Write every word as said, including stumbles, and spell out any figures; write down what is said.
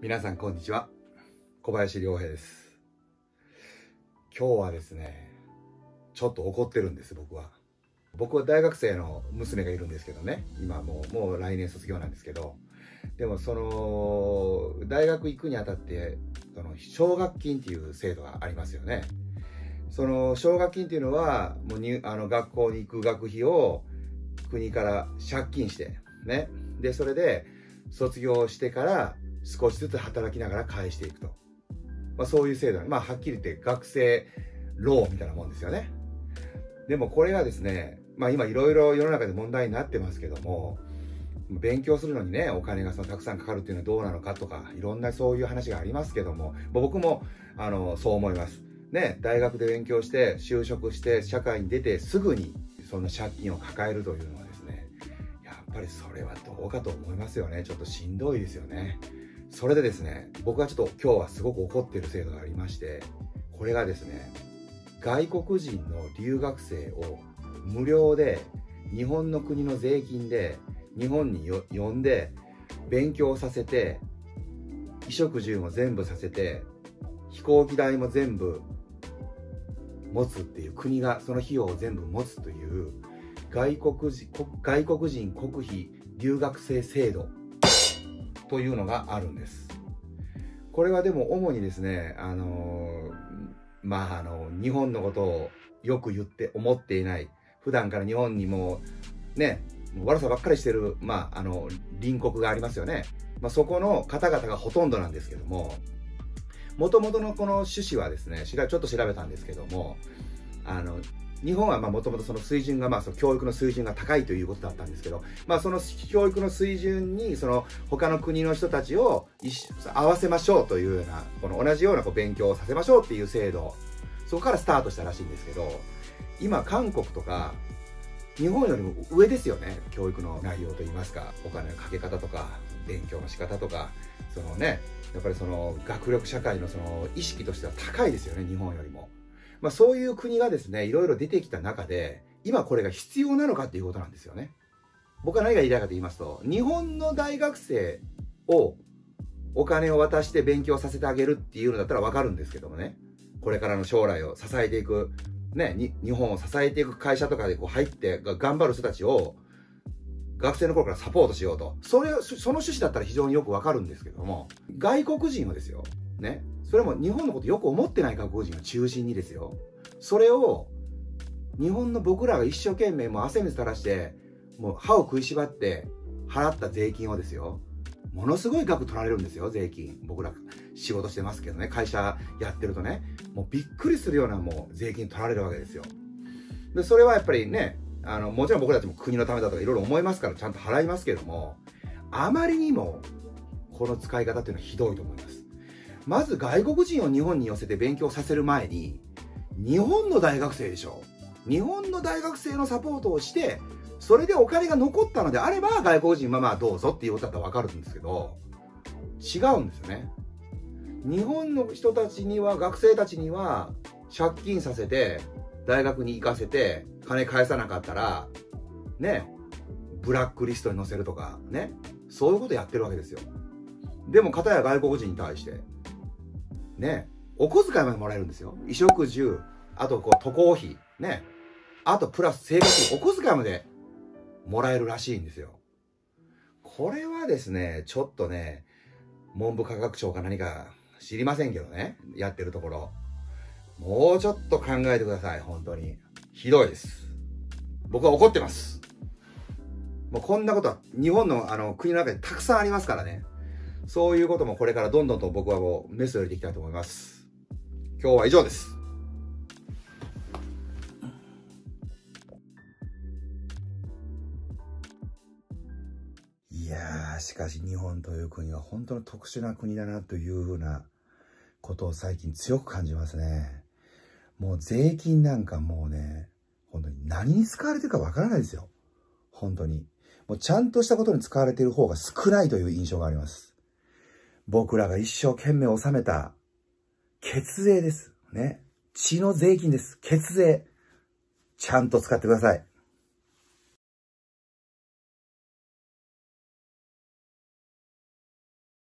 皆さんこんにちは、小林良平です。今日はですね、ちょっと怒ってるんです。僕は僕は大学生の娘がいるんですけどね、今もうもう来年卒業なんですけど、でもその大学行くにあたってその奨学金っていう制度がありますよね。その奨学金っていうのはもうにあの学校に行く学費を国から借金してね、でそれで卒業してから少しずつ働きながら返していくと、まあ、そういう制度、まあはっきり言って学生ローンみたいなもんですよね。でもこれがですね、まあ今いろいろ世の中で問題になってますけども、勉強するのにねお金がそのたくさんかかるっていうのはどうなのかとか、いろんなそういう話がありますけども、僕もあのそう思いますね。大学で勉強して就職して社会に出てすぐにその借金を抱えるというのはですね、やっぱりそれはどうかと思いますよね。ちょっとしんどいですよね。それでですね、僕はちょっと今日はすごく怒っている制度がありまして、これがですね、外国人の留学生を無料で日本の国の税金で日本によ呼んで勉強させて、衣食住も全部させて、飛行機代も全部持つっていう、国がその費用を全部持つという外国人外国人国費留学生制度というのがあるんです。これはでも主にですね、あのまああの日本のことをよく言って思っていない、普段から日本にもね悪さばっかりしてる、まああの隣国がありますよね。まあ、そこの方々がほとんどなんですけども、もともとのこの趣旨はですね、ちょっと調べたんですけども、あの日本はもともとその水準が、まあ、その教育の水準が高いということだったんですけど、まあ、その教育の水準にその他の国の人たちを合わせましょうというような、この同じようなこう勉強をさせましょうっていう制度、そこからスタートしたらしいんですけど、今韓国とか日本よりも上ですよね、教育の内容といいますか、お金のかけ方とか勉強の仕方とか、そのねやっぱりその学力社会のその意識としては高いですよね、日本よりも。まあ、そういう国がですねいろいろ出てきた中で、今これが必要なのかっていうことなんですよね。僕は何が言いたいかと言いますと、日本の大学生をお金を渡して勉強させてあげるっていうのだったら分かるんですけどもね、これからの将来を支えていくね、に日本を支えていく会社とかでこう入って頑張る人たちを学生の頃からサポートしようと、それその趣旨だったら非常によくわかるんですけども、外国人はですよね、それも日本のことよく思ってない外国人を中心にですよ、それを日本の僕らが一生懸命もう汗水垂らしてもう歯を食いしばって払った税金をですよ、ものすごい額取られるんですよ、税金。僕ら仕事してますけどね、会社やってるとね、もうびっくりするようなもう税金取られるわけですよ。でそれはやっぱりね、あのもちろん僕たちも国のためだとかいろいろ思いますからちゃんと払いますけども、あまりにもこの使い方っていうのはひどいと思います。まず外国人を日本に寄せて勉強させる前に、日本の大学生でしょ、日本の大学生のサポートをして、それでお金が残ったのであれば外国人はまあどうぞっていうことだったら分かるんですけど、違うんですよね。日本の人たちには、学生たちには借金させて大学に行かせて金返さなかったらねブラックリストに載せるとかね、そういうことやってるわけですよ。でも片や外国人に対してねお小遣いまでもらえるんですよ。衣食住、あとこう渡航費ね、あとプラス生活費、お小遣いまでもらえるらしいんですよ。これはですねちょっとね、文部科学省か何か知りませんけどね、やってるところもうちょっと考えてください。本当にひどいです。僕は怒ってます。もうこんなことは日本のあの国の中でたくさんありますからね。そういうこともこれからどんどんと僕はもうメスを入れていきたいと思います。今日は以上です。いやー、しかし日本という国は本当に特殊な国だなというふうなことを最近強く感じますね。もう税金なんかもうね、本当に何に使われてるかわからないですよ。本当に。もうちゃんとしたことに使われている方が少ないという印象があります。僕らが一生懸命納めた血税です。ね。血の税金です。血税。ちゃんと使ってください。